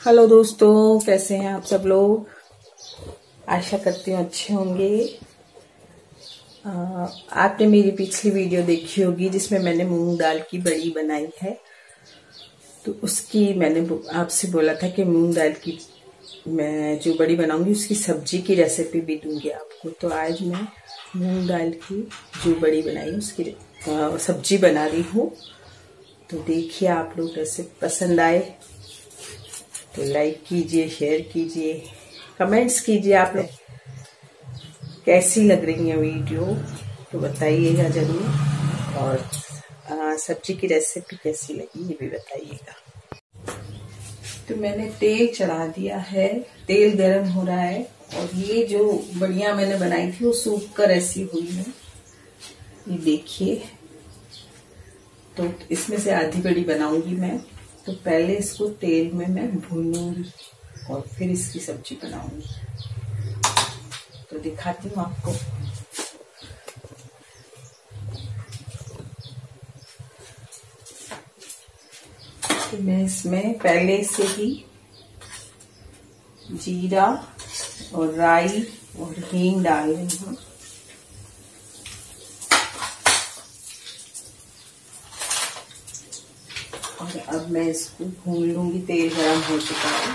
Hello दोस्तों, कैसे हैं आप सब लोग। आशा करती हूँ अच्छे होंगे। आपने मेरी पिछली वीडियो देखी होगी जिसमें मैंने मूंग दाल की बड़ी बनाई है। तो उसकी मैंने आपसे बोला था कि मूंग दाल की मैं जो बड़ी बनाऊंगी उसकी सब्जी की रेसिपी भी दूंगी आपको। तो आज मैं मूंग दाल की जो बड़ी बनाई उसकी सब्जी बना रही हूँ। तो देखिए, आप लोग रेसिपी पसंद आए तो लाइक कीजिए, शेयर कीजिए, कमेंट्स कीजिए। आप लोग कैसी लग रही है वीडियो तो बताइएगा जरूर, और सब्जी की रेसिपी कैसी लगी ये भी बताइएगा। तो मैंने तेल चढ़ा दिया है, तेल गरम हो रहा है, और ये जो बड़ियां मैंने बनाई थी वो सूख कर ऐसी हुई है, ये देखिए। तो इसमें से आधी बड़ी बनाऊंगी मैं। तो पहले इसको तेल में मैं भूनूंगी और फिर इसकी सब्जी बनाऊंगी। तो दिखाती हूँ आपको। तो मैं इसमें पहले से ही जीरा और राई और हींग डाल रही हूँ। और अब मैं इसको भून लूंगी। तेल गरम हो चुका है।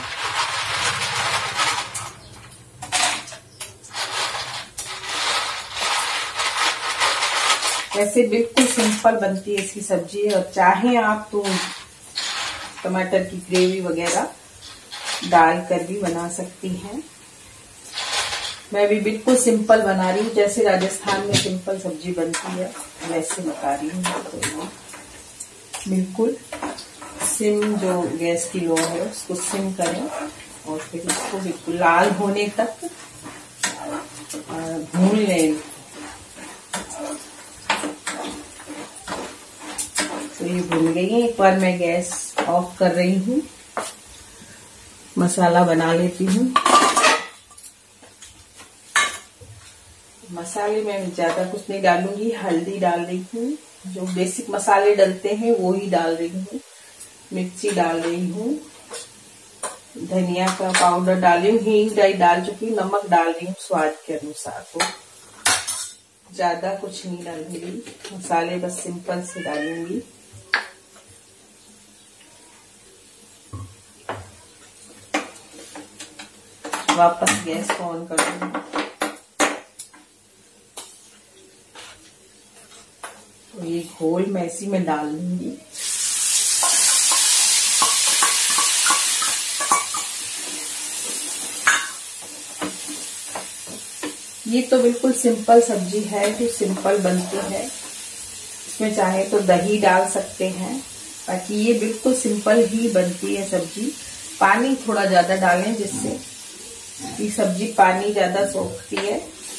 ऐसे बिल्कुल सिंपल बनती है इसकी सब्जी। और चाहे आप तो टमाटर की ग्रेवी वगैरह डाल कर भी बना सकती हैं। मैं भी बिल्कुल सिंपल बना रही हूँ, जैसे राजस्थान में सिंपल सब्जी बनती है वैसे बता रही हूँ। तो बिल्कुल सिम, जो गैस की लो है उसको सिम करें और फिर इसको बिल्कुल लाल होने तक भून लें। तो ये भून गई है। एक बार मैं गैस ऑफ कर रही हूँ, मसाला बना लेती हूँ। मसाले में ज्यादा कुछ नहीं डालूंगी, हल्दी डाल रही हूँ, जो बेसिक मसाले डलते हैं वो ही डाल रही हूँ। मिर्ची डाल रही हूँ, धनिया का पाउडर डाल रही हूँ, हींग डाल चुकी हूँ, नमक डाल रही हूँ स्वाद के अनुसार। तो ज्यादा कुछ नहीं डालूंगी, मसाले बस सिंपल से डालूंगी। वापस गैस को ऑन कर दूंगी। तो ये घोल मैं इसी में डाल दूंगी। ये तो बिल्कुल सिंपल सब्जी है जो सिंपल बनती है। इसमें चाहे तो दही डाल सकते हैं, बाकी ये बिल्कुल सिंपल ही बनती है सब्जी। पानी थोड़ा ज्यादा डालें जिससे ये सब्जी पानी ज्यादा सोखती है।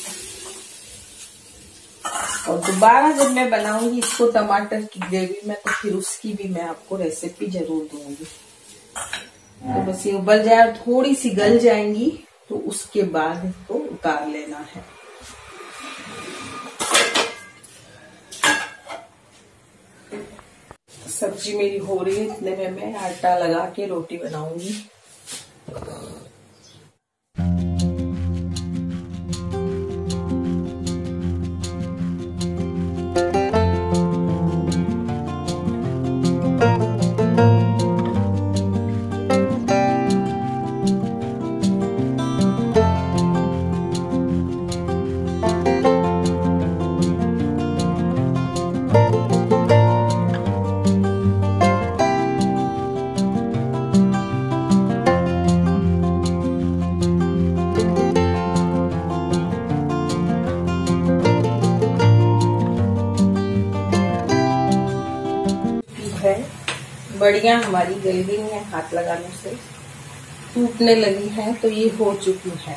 और दोबारा जब मैं बनाऊंगी इसको टमाटर की ग्रेवी में, तो फिर उसकी भी मैं आपको रेसिपी जरूर दूंगी। तो बस ये उबल जाए और थोड़ी सी गल जाएंगी तो उसके बाद इसको उतार लेना है। सब्जी मेरी हो रही है, इतने में मैं आटा लगा के रोटी बनाऊंगी। बड़ियां हमारी गल गई हैं, हाथ लगाने से टूटने लगी हैं, तो ये हो चुकी है।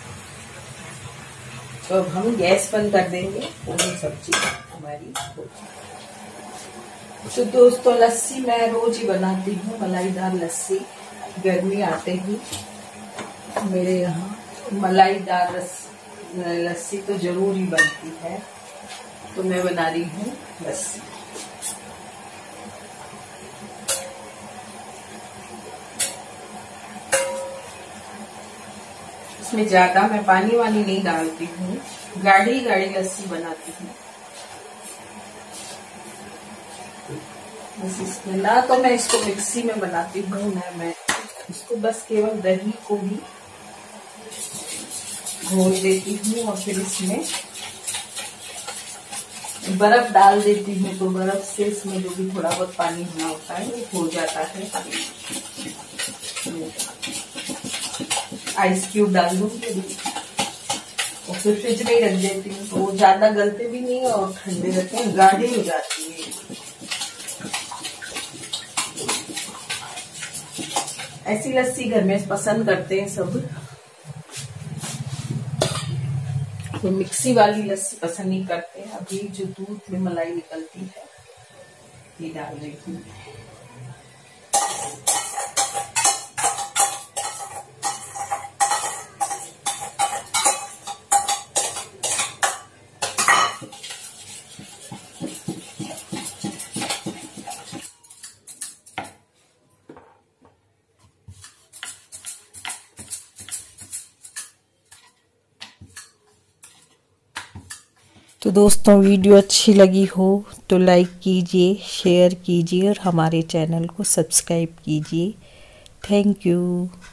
तो अब हम गैस बंद कर देंगे और ये सब्जी हमारी हो चुकी। तो दोस्तों, लस्सी मैं रोज ही बनाती हूँ, मलाईदार लस्सी। गर्मी आते ही मेरे यहाँ मलाईदार लस्सी तो जरूर ही बनती है। तो मैं बना रही हूँ लस्सी। इसमें ज्यादा मैं पानी वानी नहीं डालती हूँ, गाढ़ी गाढ़ी लस्सी बनाती हूँ। बस इसमें ना तो मैं इसको मिक्सी में बनाती हूँ, ना मैं इसको बस केवल दही को ही घोल देती हूँ और फिर इसमें बर्फ डाल देती हूँ, तो बर्फ से इसमें जो भी थोड़ा बहुत पानी होना होता है वो हो जाता है। आइस क्यूब डाल दूंगी और फिर फ्रिज में ही रख देती हूँ, तो वो ज्यादा गलते भी नहीं और ठंडे रहते हैं, गाढ़ी हो जाती है। ऐसी लस्सी घर में पसंद करते हैं सब, तो मिक्सी वाली लस्सी पसंद नहीं करते हैं। अभी जो दूध में मलाई निकलती है ये डाल रही हूँ। तो दोस्तों वीडियो अच्छी लगी हो तो लाइक कीजिए, शेयर कीजिए और हमारे चैनल को सब्सक्राइब कीजिए। Thank you.